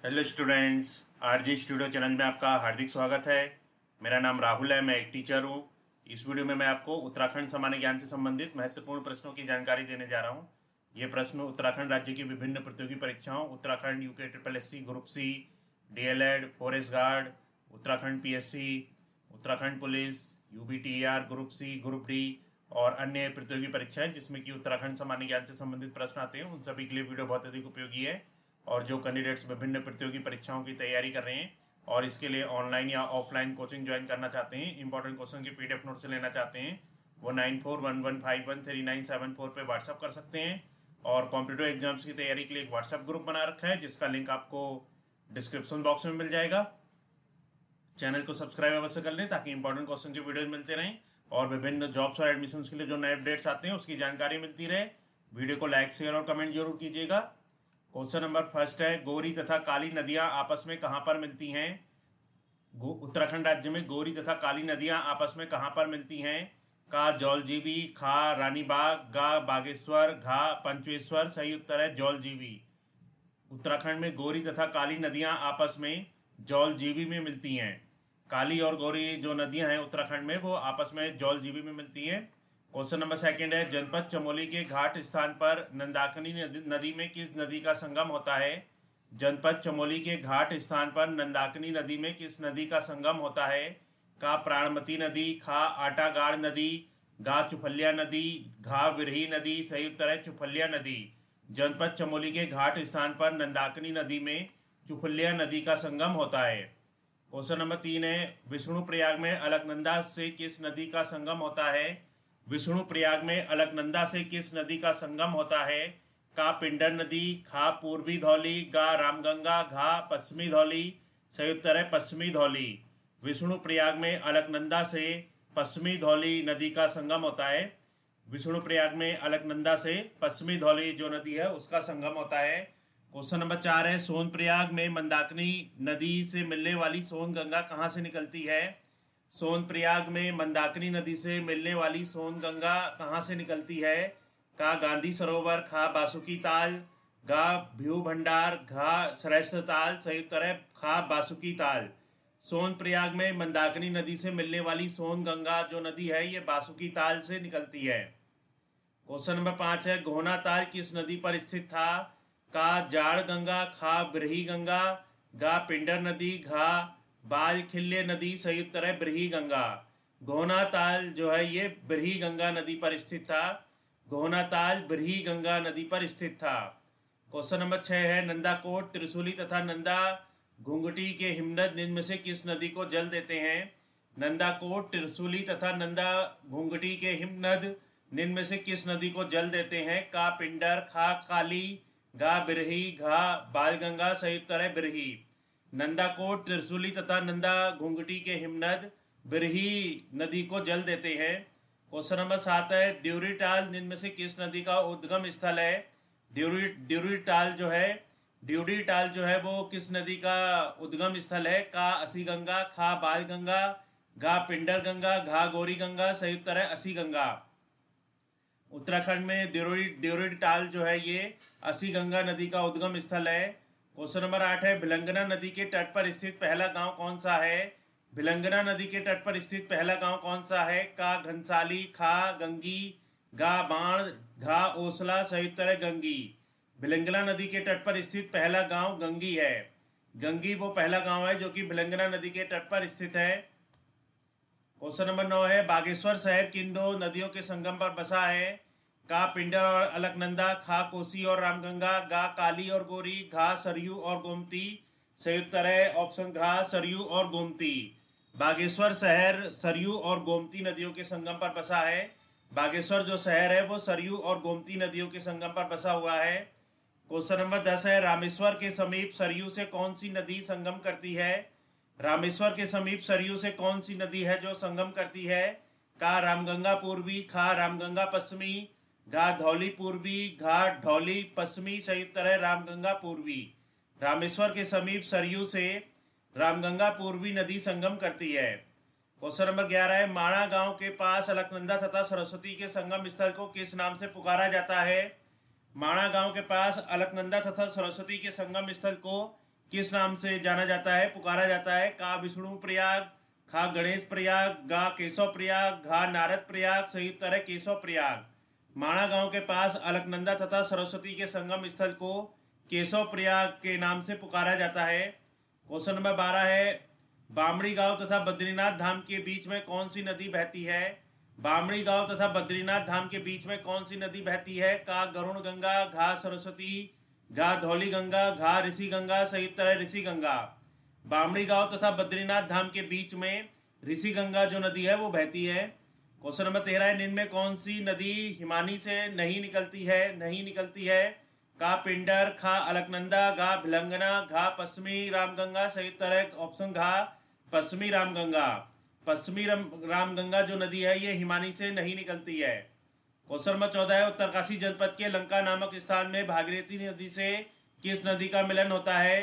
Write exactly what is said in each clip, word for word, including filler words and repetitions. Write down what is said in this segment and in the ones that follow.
Hello students, RG studio channel में आपका हार्दिक स्वागत है। मेरा नाम राहुल है, मैं एक टीचर हूँ। इस वीडियो में मैं आपको उत्तराखंड सामान्य ज्ञान से संबंधित महत्वपूर्ण प्रश्नों की जानकारी देने जा रहा हूँ। ये प्रश्न उत्तराखंड राज्य की विभिन्न प्रतियोगी परीक्षाओं, Uttarakhand UK triple S C group C, DElEd, forest guard, Uttarakhand PSC, Uttarakhand police, UBTR group C, group D और अन्य प्रतियोगी परीक्षाएं जिसमें कि उत्तराखंड सामान्य ज्ञान से संबंधित प्रश्न आते हैं, उन सभी के लिए वीडियो बहुत अधिक उपयोगी है। और जो कैंडिडेट्स विभिन्न प्रतियोगी परीक्षाओं की तैयारी कर रहे हैं और इसके लिए ऑनलाइन या ऑफलाइन कोचिंग ज्वाइन करना चाहते हैं, इंपॉर्टेंट क्वेश्चन के पीडीएफ नोट से लेना चाहते हैं, वो nine four one one five one three nine seven four पर व्हाट्सअप कर सकते हैं। और कॉम्पिटिटिव एग्जाम्स की तैयारी के लिए एक व्हाट्सअप ग्रुप बना रखा है जिसका लिंक आपको डिस्क्रिप्शन बॉक्स में मिल जाएगा। चैनल को सब्सक्राइब अवश्य कर लें ताकि इंपॉर्टेंट क्वेश्चन के वीडियो मिलते रहें और विभिन्न जॉब्स और एडमिशन्स के लिए जो नए अपडेट्स आते हैं उसकी जानकारी मिलती रहे। वीडियो को लाइक, शेयर और कमेंट जरूर कीजिएगा। क्वेश्चन नंबर फर्स्ट है, गौरी तथा काली नदियां आपस में कहां पर मिलती हैं? उत्तराखंड राज्य में गौरी तथा काली नदियां आपस में कहां पर मिलती हैं? का जौलजीबी, खा रानीबाग, गा बागेश्वर, घा पंचवेश्वर। सही उत्तर है जौलजीबी। उत्तराखंड में गौरी तथा काली नदियां आपस में जौलजीबी में मिलती हैं। काली और गौरी जो नदियां हैं उत्तराखंड में, वो आपस में जौलजीबी में मिलती हैं। क्वेश्चन नंबर सेकंड है, जनपद चमोली के घाट स्थान पर नंदाकिनी नदी में किस नदी का संगम होता है? जनपद चमोली के घाट स्थान पर नंदाकिनी नदी में किस नदी का संगम होता है? का प्राणमती नदी, खा आटागाड़ नदी, गा चुफलिया नदी, घा बिरही नदी। सही उत्तर है चुफलिया नदी। जनपद चमोली के घाट स्थान पर नंदाकिनी नदी में चुफलिया नदी का संगम होता है। क्वेश्चन नंबर तीन है, विष्णुप्रयाग में अलकनंदा से किस नदी का संगम होता है? विष्णुप्रयाग में अलकनंदा से किस नदी का संगम होता है? का पिंडर नदी, खा पूर्वी धौली, गा रामगंगा, घा पश्चिमी धौली। सही उत्तर है पश्चिमी धौली। विष्णुप्रयाग में अलकनंदा से पश्चिमी धौली नदी का संगम होता है। विष्णुप्रयाग में अलकनंदा से पश्चिमी धौली जो नदी है उसका संगम होता है। क्वेश्चन नंबर चार है, सोनप्रयाग में मंदाकिनी नदी से मिलने वाली सोनगंगा कहाँ से निकलती है? सोनप्रयाग में मंदाकिनी नदी से मिलने वाली सोनगंगा कहाँ से निकलती है? का गांधी सरोवर, खा बासुकी ताल, गा भ्यू भंडार, घा श्रेष्ठ ताल। सही उत्तर है खा बासुकी ताल। सोनप्रयाग में मंदाकिनी नदी से मिलने वाली सोनगंगा जो नदी है ये बासुकी ताल से निकलती है। क्वेश्चन नंबर पाँच है, घोना ताल किस नदी पर स्थित था? का जाड़ गंगा, खा ब्रही गंगा, गा पिंडर नदी, घा बाल खिल्य नदी। सही उत्तर है ब्रही गंगा। घोना ताल जो है ये ब्रही गंगा नदी पर स्थित था। घोना ताल ब्रही गंगा नदी पर स्थित था। क्वेश्चन नंबर छः है, नंदाकोट, त्रिशूली तथा नंदा घुंघटी के हिमनद निम्न में से किस नदी को जल देते हैं? नंदाकोट, त्रिशूली तथा नंदा घुंघटी के हिमनद निम्न में से किस नदी को जल देते हैं? का पिंडर, खा काली, गा बिरही, घा बालगंगा। सही उत्तर है बिरही। नंदाकोट, त्रिशूली तथा नंदा घुंघटी के हिमनद बिरही नदी को जल देते हैं। क्वेश्चन नंबर सात है, ड्यूरीटाल निम्न में से किस नदी का उद्गम स्थल है? ड्यूरी ड्यूरीटाल जो है ड्यूरीटाल जो है वो किस नदी का उद्गम स्थल है? का असी गंगा, खा बाल गंगा, घा पिंडर गंगा, घा गौरी गंगा। सही उत्तर है असी गंगा। उत्तराखंड में द्योरी द्योरीटाल जो है ये असी गंगा नदी का उद्गम स्थल है। क्वेश्चन नंबर आठ है, भिलंगना नदी के तट पर स्थित पहला गांव कौन सा है? भिलंगना नदी के तट पर स्थित पहला गांव कौन सा है? का घनसाली, खा गंगी, गा बाण, घा ओसला। सही उत्तर है गंगी। भिलंगना नदी के तट पर स्थित पहला गांव गंगी है। गंगी वो पहला गांव है जो कि भिलंगना नदी के तट पर स्थित है। क्वेश्चन नंबर नौ है, बागेश्वर शहर किन दो नदियों के संगम पर बसा है? का पिंडर और अलकनंदा, खा कोसी और रामगंगा, गा काली और गौरी, घा सरयू और गोमती। सही उत्तर है ऑप्शन घा सरयू और गोमती। बागेश्वर शहर सरयू और गोमती नदियों के संगम पर बसा है। बागेश्वर जो शहर है वो सरयू और गोमती नदियों के संगम पर बसा हुआ है। क्वेश्चन नंबर दस है, रामेश्वर के समीप सरयू से कौन सी नदी संगम करती है? रामेश्वर के समीप सरयू से कौन सी नदी है जो संगम करती है? का रामगंगा पूर्वी, खा रामगंगा पश्चिमी, घा धौली पूर्वी, घा धौली पश्चिमी। सही उत्तर है रामगंगा पूर्वी। रामेश्वर के समीप सरयू से रामगंगा पूर्वी नदी संगम करती है। क्वेश्चन नंबर ग्यारह है, माणा गांव के पास अलकनंदा तथा सरस्वती के संगम स्थल को किस नाम से पुकारा जाता है? माणा गांव के पास अलकनंदा तथा सरस्वती के संगम स्थल को किस नाम से जाना जाता है, पुकारा जाता है? का विष्णु प्रयाग, खा गणेश प्रयाग, गा केशव प्रयाग, घा नारद प्रयाग। सही उत्तर है केशव प्रयाग। माणा गांव के पास अलकनंदा तथा सरस्वती के संगम स्थल को केशव प्रयाग के नाम से पुकारा जाता है। क्वेश्चन नंबर बारह है, बामड़ी गांव तथा बद्रीनाथ धाम के बीच में कौन सी नदी बहती है? बामड़ी गांव तथा बद्रीनाथ धाम के बीच में कौन सी नदी बहती है? का गरुण गंगा, घा सरस्वती, घा धौली गंगा, घा ऋषि गंगा। सही उत्तर है ऋषि गंगा। बामड़ी गांव तथा बद्रीनाथ धाम के बीच में ऋषि गंगा जो नदी है वो बहती है। क्वेश्चन नंबर तेरह है, निम्न में कौन सी नदी हिमानी से नहीं निकलती है? नहीं निकलती है। का पिंडर, खा अलकनंदा, घा भिलंगना, घा पश्चिमी रामगंगा। सही उत्तर है ऑप्शन घा पश्चिमी रामगंगा। पश्चिमी रामगंगा जो नदी है ये हिमानी से नहीं निकलती है। क्वेश्चन नंबर चौदह है, उत्तरकाशी जनपद के लंका नामक स्थान में भागीरथी नदी से किस नदी का मिलन होता है?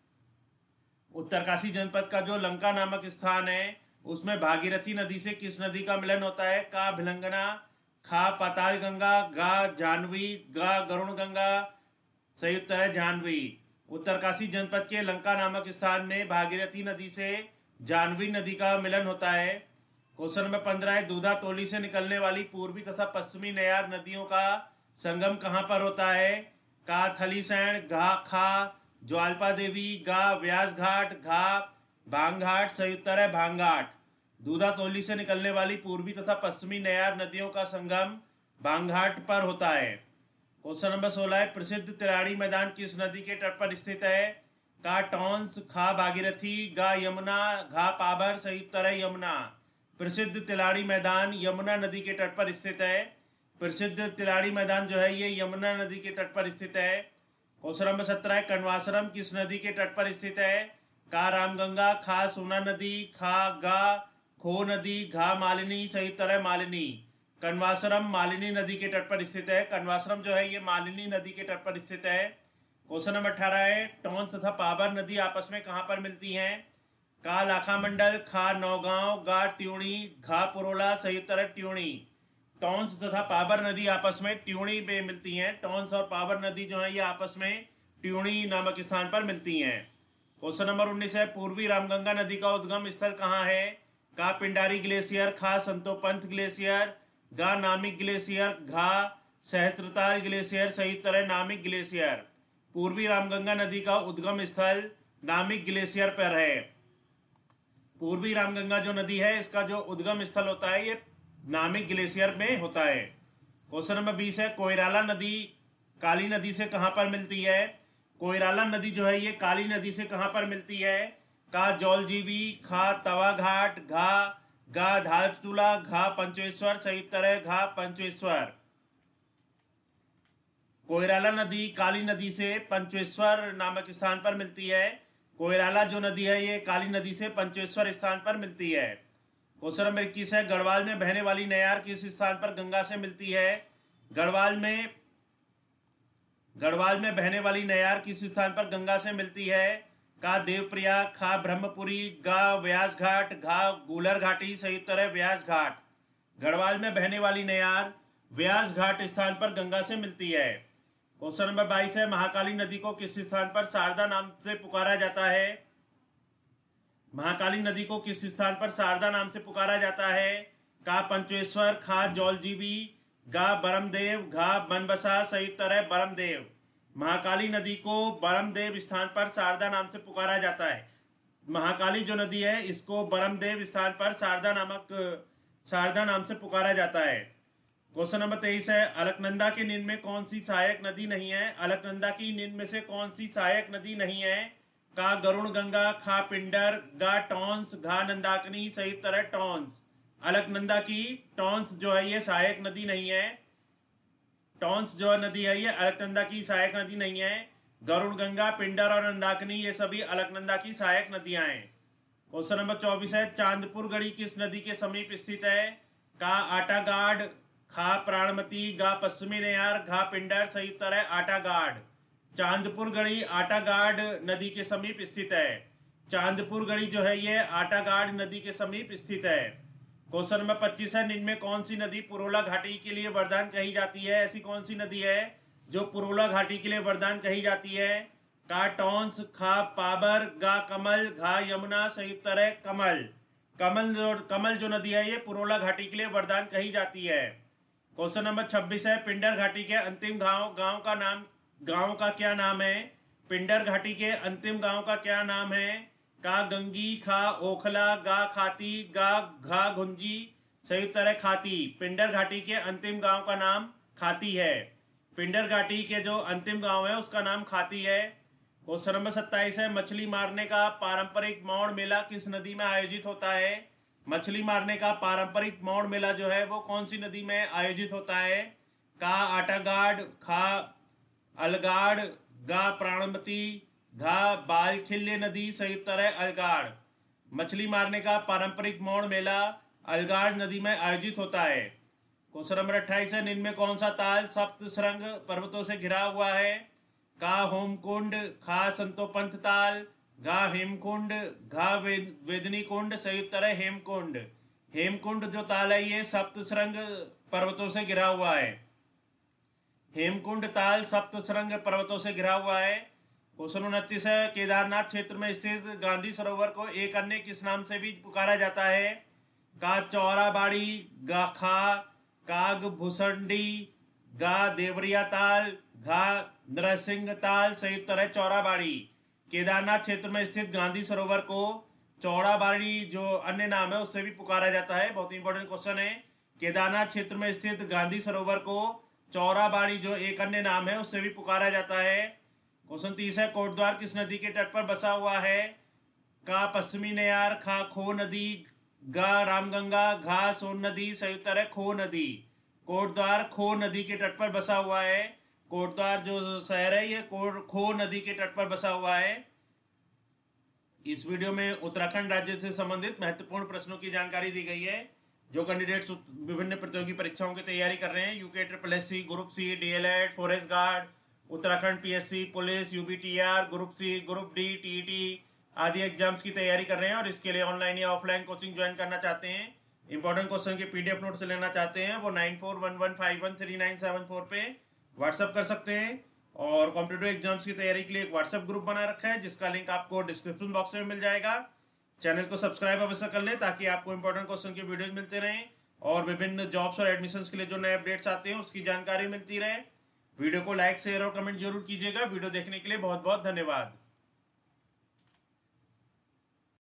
उत्तरकाशी जनपद का जो लंका नामक स्थान है उसमें भागीरथी नदी से किस नदी का मिलन होता है? का भिलंगना, खा पाताल गंगा, गा जाह्नवी, गा गरुण गंगा। सही उत्तर है जाह्नवी। उत्तरकाशी जनपद के लंका नामक स्थान में भागीरथी नदी से जाह्नवी नदी का मिलन होता है। क्वेश्चन नंबर पंद्रह है, दूधा तोली से निकलने वाली पूर्वी तथा पश्चिमी नयार नदियों का संगम कहाँ पर होता है? का थलीसैंण, घा खा ज्वाल्पा देवी, गा व्यास घाट, घा भांग घाट। सही उत्तर है भांग घाट। दूधा तोली से निकलने वाली पूर्वी तथा पश्चिमी नयार नदियों का संगम भांग घाट पर होता है। क्वेश्चन नंबर सोलह है, प्रसिद्ध तिलाड़ी मैदान किस नदी के तट पर स्थित है? का टॉन्स, खा भागीरथी, गा यमुना, घा पाबर। सही उत्तर है यमुना। प्रसिद्ध तिलाड़ी मैदान यमुना नदी के तट पर स्थित है। प्रसिद्ध तिलाड़ी मैदान जो है ये यमुना नदी के तट पर स्थित है। क्वेश्चन नंबर सत्रह है, कण्वाश्रम किस नदी के तट पर स्थित है? का रामगंगा, खा सोना नदी, खा गा खो नदी, घा मालिनी। सही उत्तर है मालिनी। कण्वाश्रम मालिनी नदी के तट पर स्थित है। कण्वाश्रम जो है ये मालिनी नदी के तट पर स्थित है। क्वेश्चन नंबर अठारह है, टॉन्स तथा पाबर नदी आपस में कहाँ पर मिलती हैं? का लाखा मंडल, खा नौगांव, गा ट्यूणी, घा पुरोला। सही उत्तर है ट्यूणी। टॉन्स तथा पाबर नदी आपस में ट्यूणी में मिलती हैं। टॉन्स और पाबर नदी जो है ये आपस में ट्यूणी नामक स्थान पर मिलती हैं। क्वेश्चन नंबर उन्नीस है, पूर्वी रामगंगा नदी का उद्गम स्थल कहाँ है? का पिंडारी ग्लेशियर, खा संतोपंथ ग्लेशियर, गा नामिक ग्लेशियर, घा सहस्त्रताल ग्लेशियर। सही उत्तर है नामिक ग्लेशियर। पूर्वी रामगंगा नदी का उद्गम स्थल नामिक ग्लेशियर पर है। पूर्वी रामगंगा जो नदी है इसका जो उद्गम स्थल होता है ये नामिक ग्लेशियर में होता है। क्वेश्चन नंबर बीस है, कोइराला नदी काली नदी से कहाँ पर मिलती है? कोइराला नदी जो है ये काली नदी से कहाँ पर मिलती है? का जौलजीबी, खा तवा घाट, घा गा धारचूला, घा पंचेश्वर। सही उत्तर है घा पंचेश्वर। कोइराला नदी काली नदी से पंचेश्वर नामक स्थान पर मिलती है। कोइराला जो नदी है ये काली नदी से पंचेश्वर स्थान पर मिलती है। क्वेश्चन नंबर इक्कीस है, गढ़वाल में बहने वाली नयार किस स्थान पर गंगा से मिलती है? गढ़वाल में गढ़वाल में बहने वाली नयार किस स्थान पर गंगा से मिलती है? का देवप्रयाग, खा ब्रह्मपुरी, गा व्यास घाट, घा गूलर घाटी। सही उत्तर है व्यास घाट। गढ़वाल में बहने वाली नयार व्यास घाट स्थान पर गंगा से मिलती है। क्वेश्चन नंबर बाईस है, महाकाली नदी को किस स्थान पर शारदा नाम से पुकारा जाता है? महाकाली नदी को किस स्थान पर शारदा नाम से पुकारा जाता है? का पंचेश्वर, खा जौलजीबी, गा बरमदेव, घा बनबसा। सही उत्तर है बरमदेव। महाकाली नदी को बरमदेव स्थान पर शारदा नाम से पुकारा जाता है। महाकाली जो नदी है इसको बरमदेव स्थान पर शारदा नामक शारदा नाम से पुकारा जाता है। क्वेश्चन नंबर तेईस है, अलकनंदा के निम्न में कौन सी सहायक नदी नहीं है? अलकनंदा की निम्न में से कौन सी सहायक नदी नहीं है? का गरुण गंगा, खा पिंडर, गा टॉन्स, घा नंदाकिनी। सही उत्तर है टॉन्स। अलकनंदा की टॉन्स जो है ये सहायक नदी नहीं है। टॉन्स जो नदी है ये अलकनंदा की सहायक नदी नहीं है। गरुण गंगा, पिंडर और नंदाकिनी ये सभी अलकनंदा की सहायक नदियां हैं। क्वेश्चन नंबर चौबीस है, चांदपुर गढ़ी किस नदी के समीप स्थित है? का आटागाड, खा प्राणमती, गा पश्चिमी नयार, घा पिंडर। सही उत्तर है आटागाड। चांदपुर गढ़ी आटागाड नदी के समीप स्थित है। चांदपुर गढ़ी जो है ये आटागाड नदी के समीप स्थित है। क्वेश्चन नंबर पच्चीस है, निम्न में कौन सी नदी पुरोला घाटी के लिए वरदान कही जाती है? ऐसी कौन सी नदी है जो पुरोला घाटी के लिए वरदान कही जाती है? का टॉन्स, खा पाबर, गा कमल, घा यमुना, सही उत्तर है कमल। कमल जो कमल जो नदी है ये पुरोला घाटी के लिए वरदान कही जाती है। क्वेश्चन नंबर छब्बीस है, पिंडर घाटी के अंतिम गांव गांव का नाम गांव का क्या नाम है? पिंडर घाटी के अंतिम गांव का क्या नाम है? का गंगी, खा ओखला, गा खाती, गा घा गुंजी, सही उत्तर है खाती। पिंडर घाटी के अंतिम गांव का नाम खाती है। पिंडर घाटी के जो अंतिम गांव है उसका नाम खाती है। क्वेश्चन नंबर सत्ताईस है, मछली मारने का पारंपरिक मौड़ मेला किस नदी में आयोजित होता है? मछली मारने का पारंपरिक मौड़ मेला जो है वो कौन सी नदी में आयोजित होता है? का आटागाड़, खा अलगाड़, गा प्राणमती, घा बालखिल्य नदी, सही उत्तर है अलगाड़। मछली मारने का पारंपरिक मौड़ मेला अलगाड़ नदी में आयोजित होता है। क्वेश्चन नंबर अट्ठाईस है, निम्न में कौन सा ताल सप्त श्रृंग पर्वतों से घिरा हुआ है? का होमकुंड, खा संतोपंथ ताल, घा हेमकुंड, घा वेद, वेदनी कुंड, सही उत्तर है हेमकुंड। हेमकुंड जो ताल है ये सप्त श्रृंग पर्वतों से घिरा हुआ है। हेमकुंड ताल सप्त श्रृंग पर्वतों से घिरा हुआ है। क्वेश्चन उनतीस है, केदारनाथ क्षेत्र में स्थित गांधी सरोवर को एक अन्य किस नाम से भी पुकारा जाता है? का चौराबाड़ी, गा खा काग भूसंडी, गा देवरिया ताल, घा नरसिंह ताल, सही उत्तर है चौराबाड़ी। केदारनाथ क्षेत्र में स्थित गांधी सरोवर को चौराबाड़ी जो अन्य नाम है उससे भी पुकारा जाता है। बहुत इंपॉर्टेंट क्वेश्चन है। केदारनाथ क्षेत्र में स्थित गांधी सरोवर को चौराबाड़ी जो एक अन्य नाम है उससे भी पुकारा जाता है। क्वेश्चन तीस है, कोटद्वार किस नदी के तट पर बसा हुआ है? का पश्चिमी नयार, खा खो नदी, गा रामगंगा, घा सोन नदी, सही उत्तर है खो नदी। कोटद्वार खो नदी के तट पर बसा हुआ है। कोटद्वार जो शहर है ये खो नदी के तट पर बसा हुआ है। इस वीडियो में उत्तराखंड राज्य से संबंधित महत्वपूर्ण प्रश्नों की जानकारी दी गई है। जो कैंडिडेट्स विभिन्न प्रतियोगी परीक्षाओं की तैयारी कर रहे हैं, UK triple S C, group C, DElEd, forest guard, Uttarakhand PSC, police, UBTR, group C, group D, TET आदि एग्जाम्स की तैयारी कर रहे हैं और इसके लिए ऑनलाइन या ऑफलाइन कोचिंग ज्वाइन करना चाहते हैं, इंपॉर्टेंट क्वेश्चन के पीडीएफ नोट्स लेना चाहते हैं, वो nine four one one five one three nine seven four पे व्हाट्सअप कर सकते हैं। और कॉम्पिटिटिव एग्जाम्स की तैयारी के लिए एक व्हाट्सएप ग्रुप बना रखा है जिसका लिंक आपको डिस्क्रिप्शन बॉक्स में मिल जाएगा। चैनल को सब्सक्राइब अवश्य कर लें ताकि आपको इंपॉर्टेंट क्वेश्चन की वीडियोज मिलते रहें और विभिन्न जॉब्स और एडमिशन्स के लिए जो नए अपडेट्स आते हैं उसकी जानकारी मिलती रहे। वीडियो को लाइक, शेयर और कमेंट जरूर कीजिएगा। वीडियो देखने के लिए बहुत बहुत धन्यवाद।